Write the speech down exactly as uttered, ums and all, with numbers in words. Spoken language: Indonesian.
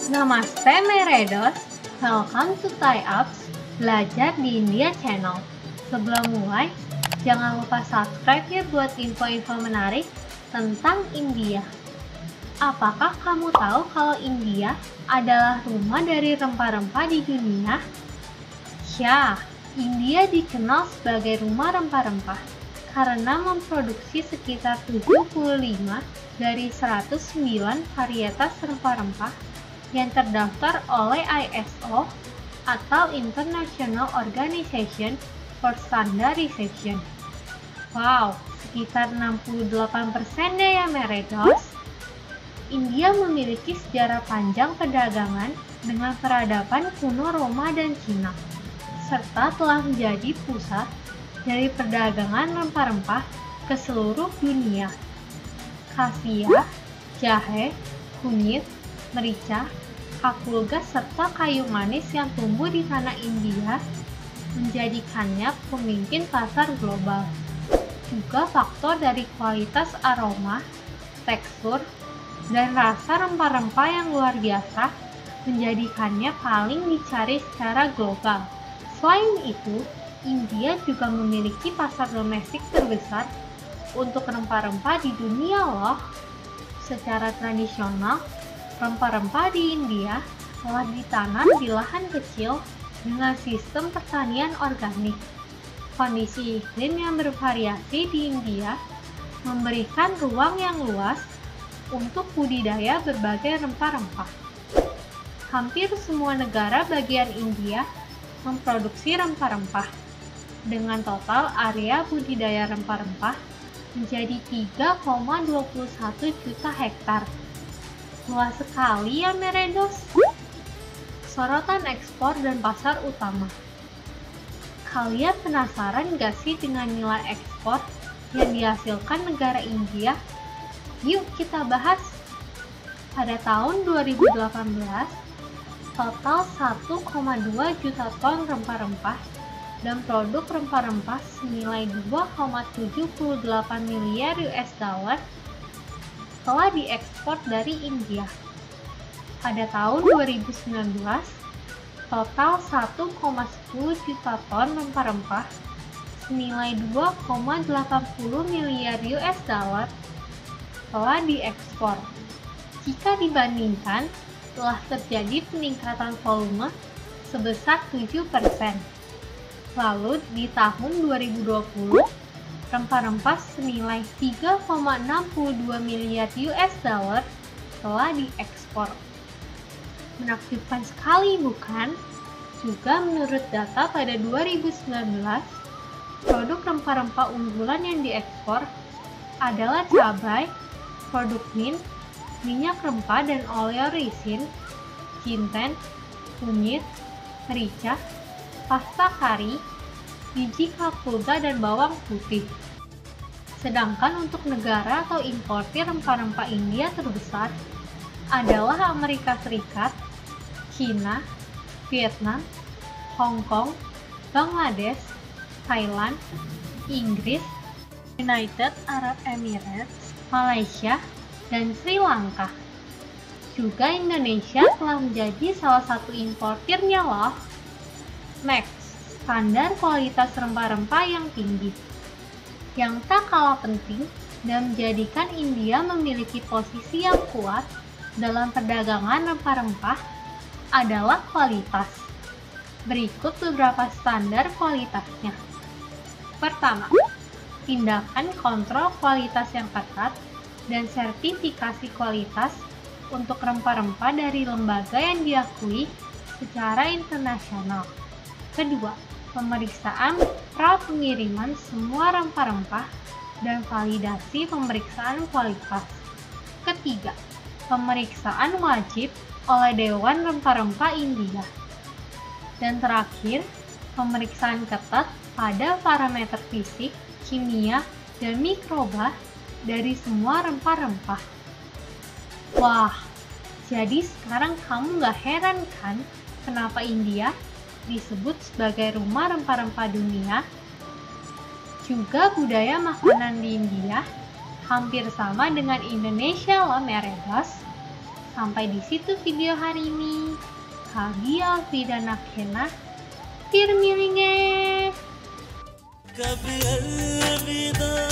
Namaste Meredos, welcome to Thai Apps, belajar di India Channel. Sebelum mulai, jangan lupa subscribe ya buat info-info menarik tentang India. Apakah kamu tahu kalau India adalah rumah dari rempah-rempah di dunia? Ya, India dikenal sebagai rumah rempah-rempah karena memproduksi sekitar tujuh puluh lima dari seratus sembilan varietas rempah-rempah yang terdaftar oleh I S O atau International Organization for Standardization. Wow, sekitar enam puluh delapan persen deh ya Meredos. India memiliki sejarah panjang perdagangan dengan peradaban kuno Roma dan Cina, serta telah menjadi pusat dari perdagangan rempah-rempah ke seluruh dunia. Kasia, jahe, kunyit, merica, kapulga, serta kayu manis yang tumbuh di tanah India menjadikannya pemimpin pasar global. Juga faktor dari kualitas aroma, tekstur, dan rasa rempah-rempah yang luar biasa menjadikannya paling dicari secara global. Selain itu, India juga memiliki pasar domestik terbesar untuk rempah-rempah di dunia loh. Secara tradisional, rempah-rempah di India telah ditanam di lahan kecil dengan sistem pertanian organik. Kondisi iklim yang bervariasi di India memberikan ruang yang luas untuk budidaya berbagai rempah-rempah. Hampir semua negara bagian India memproduksi rempah-rempah, dengan total area budidaya rempah-rempah menjadi tiga koma dua satu juta hektar. Luas sekali ya Meredos. Sorotan ekspor dan pasar utama. Kalian penasaran gak sih dengan nilai ekspor yang dihasilkan negara India? Yuk kita bahas. Pada tahun dua ribu delapan belas, total satu koma dua juta ton rempah-rempah dan produk rempah-rempah senilai dua koma tujuh delapan miliar U S dollar telah diekspor dari India. Pada tahun dua ribu sembilan belas, total satu koma sepuluh juta ton rempah-rempah senilai dua koma delapan puluh miliar U S dollar telah diekspor. Jika dibandingkan, telah terjadi peningkatan volume sebesar tujuh persen. Lalu di tahun dua ribu dua puluh, rempah-rempah senilai tiga koma enam dua miliar U S dollar telah diekspor. Menakjubkan sekali bukan? Juga menurut data pada dua ribu sembilan belas, produk rempah-rempah unggulan yang diekspor adalah cabai, produk mint, minyak rempah dan oleoresin, jinten, kunyit, merica, pasta kari, biji kapulga dan bawang putih. Sedangkan untuk negara atau importir rempah-rempah India terbesar adalah Amerika Serikat, China, Vietnam, Hong Kong, Bangladesh, Thailand, Inggris, United Arab Emirates, Malaysia, dan Sri Lanka. Juga Indonesia telah menjadi salah satu importirnya loh. Next, standar kualitas rempah-rempah yang tinggi. Yang tak kalah penting dan menjadikan India memiliki posisi yang kuat dalam perdagangan rempah-rempah adalah kualitas. Berikut beberapa standar kualitasnya. Pertama, tindakan kontrol kualitas yang ketat dan sertifikasi kualitas untuk rempah-rempah dari lembaga yang diakui secara internasional. Kedua, pemeriksaan pra-pengiriman semua rempah-rempah dan validasi pemeriksaan kualitas. Ketiga, pemeriksaan wajib oleh Dewan Rempah-Rempah India. Dan terakhir, pemeriksaan ketat pada parameter fisik, kimia, dan mikroba dari semua rempah-rempah. Wah, jadi sekarang kamu gak heran kan kenapa India disebut sebagai rumah rempah-rempah dunia? Juga budaya makanan di India hampir sama dengan Indonesia loh Meredos. Sampai di situ video hari ini. Kagi Alfidana Kena, Firmilinge.